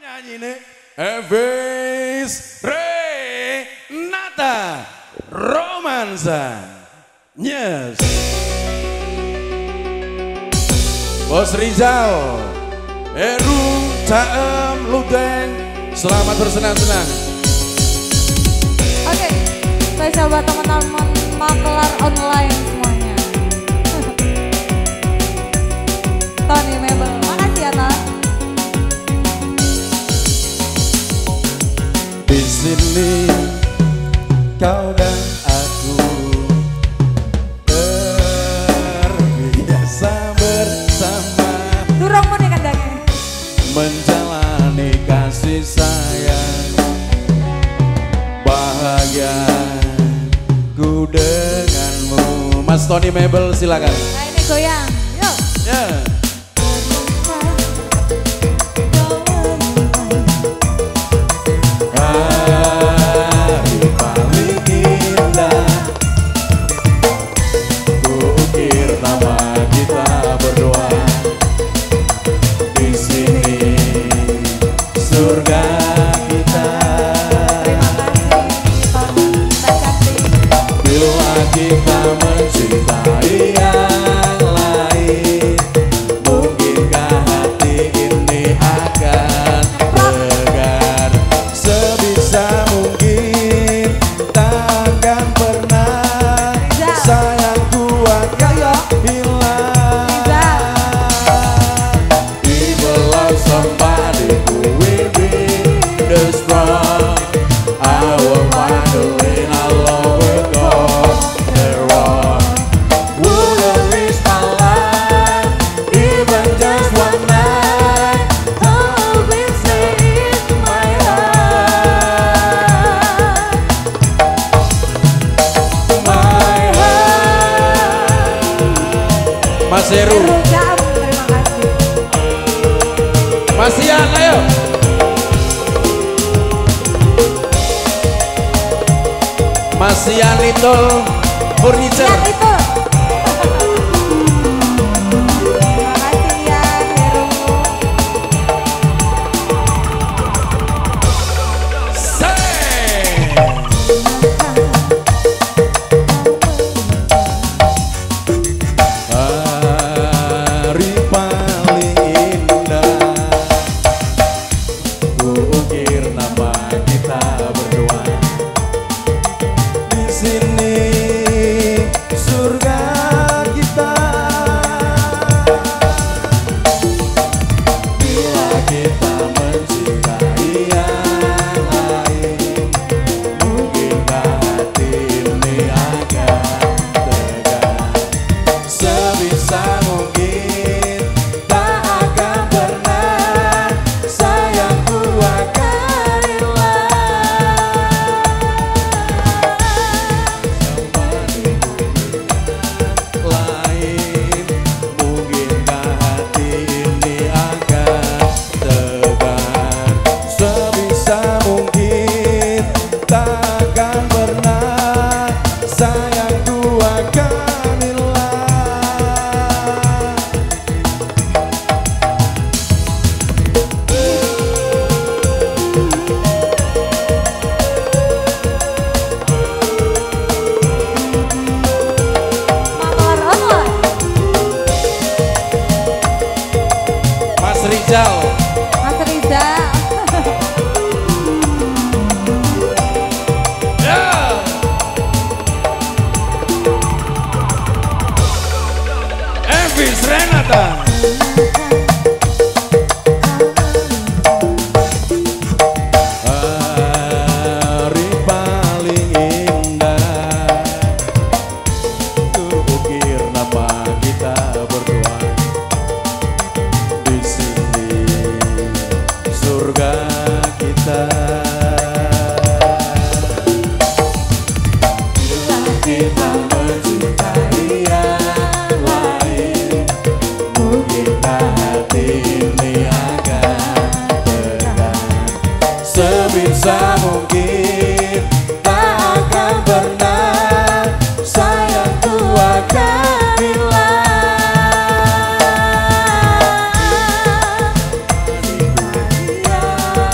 Nyanyi ini Elvis Renata Romansa. Yes. Bos Rizal, Heru, Caem, Ludeng, selamat bersenang-senang. Oke, spesial buat teman-teman makelar online semuanya. Tony Mebel, makasih ya Ton. Di sini kau dan aku terbiasa bersama, Durung mau nih kandangnya. menjalani kasih sayang, bahagia ku denganmu. Mas Tony Mebel silakan. Nah ini goyang, yuk. Yeah. Kita mencintai yang lain, mungkinkah hati ini akan tegar? Sebisa mungkin takkan pernah sayangku akan hilang. Even love somebody who will be the strong, I will find a way, I love will go. Mas Heru, terima kasih. Mas Ian, ayo. Mas Ian itu furniture. Ian itu. Terima kasih Ian, Heru. Hari paling indah, ku ukir nama kita berdua. Di sini surga kita. Bila kita mencintai yang lain, mungkinkah hati ini akan tegar? Sebisa mungkin tak akan pernah sayangku akan hilang. Lain, mungkinkah hati ini akan tegar? Sebisa mungkin tak akan pernah sayangku akan hilang. Makelar online. Mas Rizal, Mas Riza. yeah. Elvis Renata. Hari paling indah, ku ukir nama kita berdua. Di sini surga kita. Bila kita mencintai yang lain, mungkinkah hati ini akan tegar? Sebisa mungkin tak akan pernah sayangku akan hilang.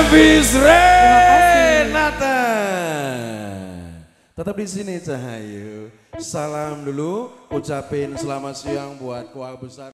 Elvis Renata. Tetap di sini Cahayu. Salam dulu, ucapin selamat siang buat keluarga besar.